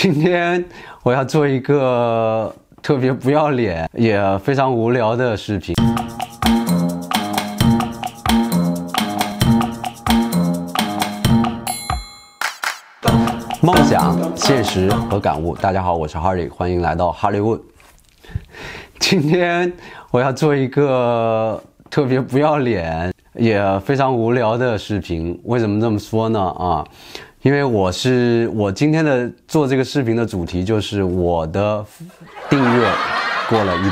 今天我要做一个特别不要脸也非常无聊的视频。梦想、现实和感悟。大家好，我是 Harry， 欢迎来到哈利问。今天我要做一个特别不要脸也非常无聊的视频。为什么这么说呢？因为我今天的做这个视频的主题就是我的订阅过了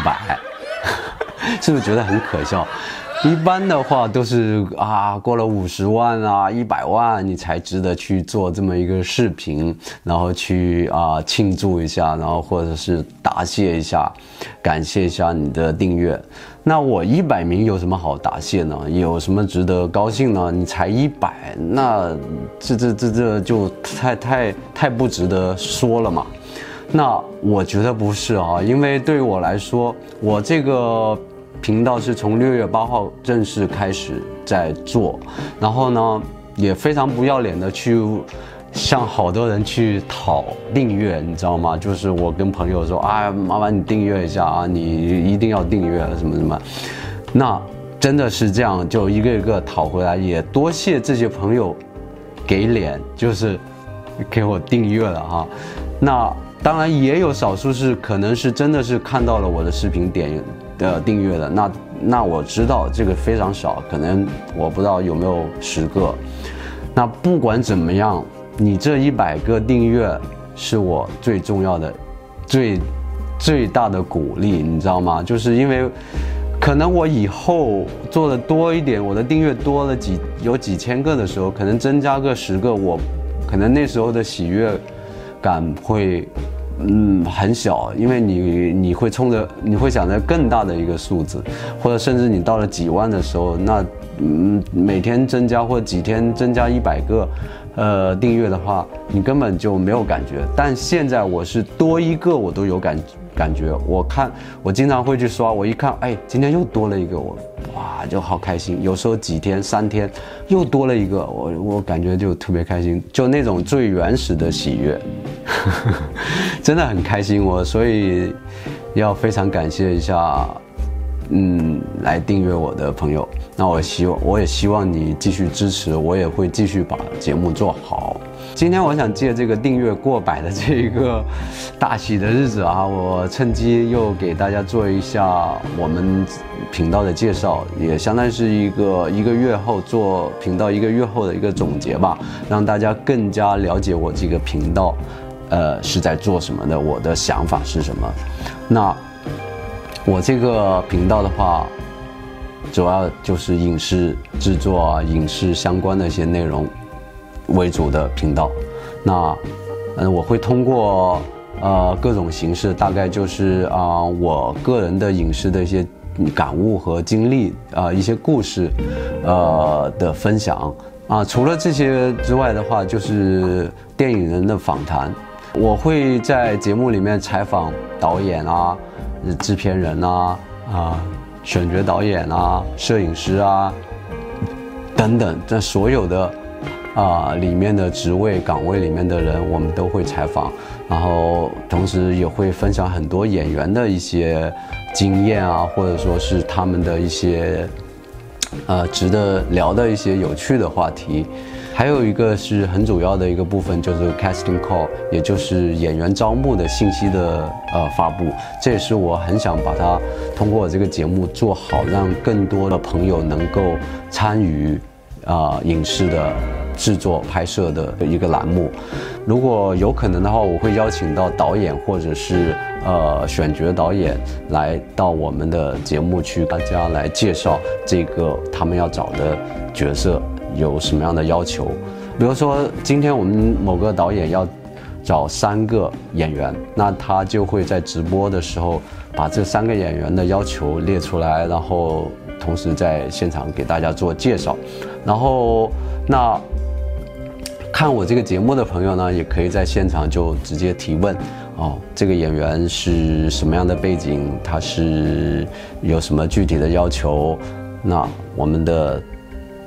100，是不是觉得很可笑？一般的话都是过了50万100万你才值得去做这么一个视频，然后去庆祝一下，然后或者是答谢一下，感谢一下你的订阅。那我100名有什么好答谢呢？有什么值得高兴呢？你才100，那这就太不值得说了嘛。那我觉得不是因为对于我来说，我这个频道是从6月8号正式开始在做，然后呢也非常不要脸的去向好多人去讨订阅，你知道吗？就是我跟朋友说麻烦你订阅一下你一定要订阅什么什么。那真的是这样，就一个一个讨回来，也多谢这些朋友给脸，就是给我订阅了那当然也有少数是可能是真的是看到了我的视频订阅的，那我知道这个非常少，可能我不知道有没有10个。那不管怎么样，你这100个订阅是我最重要的最大的鼓励，你知道吗？就是因为可能我以后做的多一点，我的订阅多了有几千个的时候，可能增加个10个，我可能那时候的喜悦感会很小，因为你会想着更大的一个数字，或者甚至你到了几万的时候，那每天增加或几天增加100个订阅的话，你根本就没有感觉。但现在我是多一个我都有感觉。我经常会去刷，我一看今天又多了一个，我就好开心。有时候几天3天又多了一个，我感觉就特别开心，就那种最原始的喜悦真的很开心。所以要非常感谢一下来订阅我的朋友。那我也希望你继续支持，我也会继续把节目做好。今天我想借这个订阅过100的这一个大喜的日子我趁机又给大家做一下我们频道的介绍，也相当于是一个月后做频道1个月后的一个总结吧，让大家更加了解我这个频道是在做什么的，我的想法是什么。那我这个频道的话，主要就是影视制作影视相关的一些内容为主的频道。那我会通过各种形式，大概就是我个人的影视的一些感悟和经历一些故事的分享除了这些之外的话，就是电影人的访谈。我会在节目里面采访导演制片人选角导演摄影师等等，这所有的里面的职位岗位里面的人我们都会采访，然后同时也会分享很多演员的一些经验或者说是他们的一些值得聊的一些有趣的话题。还有一个是很主要的一个部分，就是 casting call， 也就是演员招募的信息的发布。这也是我很想把它通过我这个节目做好，让更多的朋友能够参与影视的制作拍摄的一个栏目。如果有可能的话，我会邀请到导演或者是选角导演来到我们的节目去，大家来介绍这个他们要找的角色有什么样的要求。比如说今天我们某个导演要找3个演员，那他就会在直播的时候把这3个演员的要求列出来，然后同时在现场给大家做介绍。然后那看我这个节目的朋友呢，也可以在现场就直接提问这个演员是什么样的背景，他是有什么具体的要求，那我们的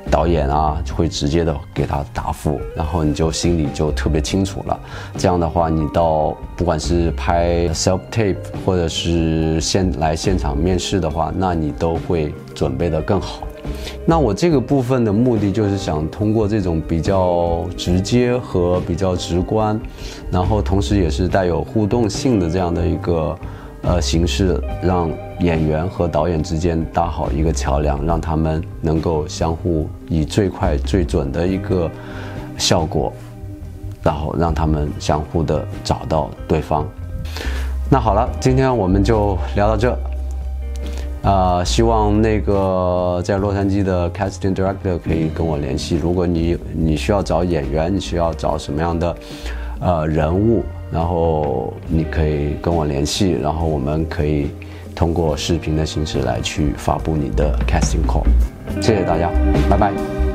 导演啊会直接的给他答复，然后你就心里就特别清楚了。这样的话，你到不管是拍 self tape 或者是现场面试的话，那你都会准备得更好。那我这个部分的目的就是想通过这种比较直接和比较直观，然后同时也是带有互动性的这样的一个形式，让演员和导演之间搭好一个桥梁，让他们能够相互以最快最准的一个效果，然后让他们相互的找到对方。那好了，今天我们就聊到这。希望那个在洛杉矶的 casting director 可以跟我联系。如果你需要找演员，你需要找什么样的人物，然后你可以跟我联系，然后我们可以通过视频的形式来去发布你的 casting call。谢谢大家，拜拜。